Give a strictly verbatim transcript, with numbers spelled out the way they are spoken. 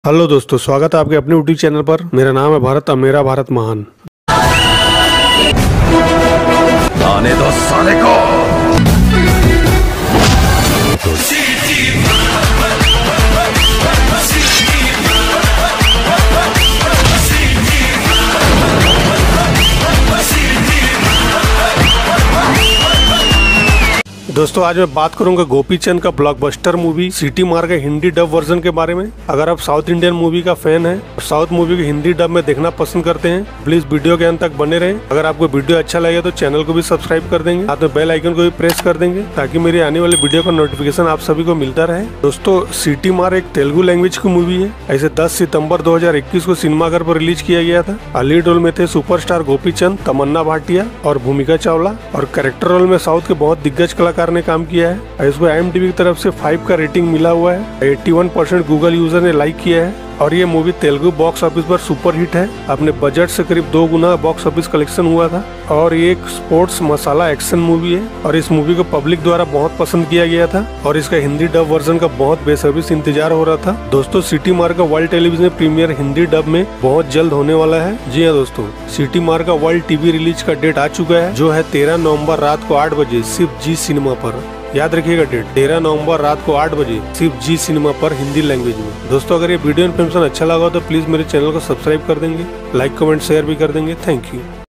Hello दोस्तों, स्वागत है आपके अपने यूट्यूब चैनल पर। मेरा नाम है भारत और मेरा भारत महान। आने दो साले को। दोस्तों, आज मैं बात करूंगा गोपीचंद का ब्लॉकबस्टर मूवी सिटी मार के हिंदी डब वर्जन के बारे में। अगर आप साउथ इंडियन मूवी का फैन है, साउथ मूवी की हिंदी डब में देखना पसंद करते हैं, प्लीज वीडियो के अंत तक बने रहें। अगर आपको वीडियो अच्छा लगे तो चैनल को भी सब्सक्राइब कर देंगे, साथ में बेल आइकन को भी प्रेस कर देंगे ताकि मेरी आने वाली वीडियो का नोटिफिकेशन आप सभी को मिलता रहे। दोस्तों, सिटी मार एक तेलुगु लैंग्वेज की मूवी है। ऐसे दस सितम्बर दो हजार इक्कीस को सिनेमाघर पर रिलीज किया गया था। लीड रोल में थे सुपरस्टार गोपीचंद, तमन्ना भाटिया और भूमिका चावला, और कैरेक्टर रोल में साउथ के बहुत दिग्गज कलाकार ने काम किया है। इसको आई एम डी बी की तरफ से फाइव का रेटिंग मिला हुआ है। इक्यासी परसेंट गूगल यूजर ने लाइक किया है और ये मूवी तेलुगु बॉक्स ऑफिस पर सुपर हिट है। अपने बजट से करीब दो गुना बॉक्स ऑफिस कलेक्शन हुआ था और ये एक स्पोर्ट्स मसाला एक्शन मूवी है और इस मूवी को पब्लिक द्वारा बहुत पसंद किया गया था और इसका हिंदी डब वर्जन का बहुत बेसब्री से इंतजार हो रहा था। दोस्तों, सिटी मार का world television premiere Hindi dub में बहुत जल्द होने वाला है। जी हाँ दोस्तों, सिटी मार का वर्ल्ड टीवी रिलीज का डेट आ चुका है, जो है तेरह नवम्बर रात को आठ बजे सिर्फ जी सिनेमा पर। याद रखिएगा डेट, तेरह नवंबर रात को आठ बजे सिर्फ जी सिनेमा पर हिंदी लैंग्वेज में। दोस्तों, अगर ये वीडियो इन्फॉर्मेशन अच्छा लगा हो तो प्लीज मेरे चैनल को सब्सक्राइब कर देंगे, लाइक कमेंट शेयर भी कर देंगे। Thank you.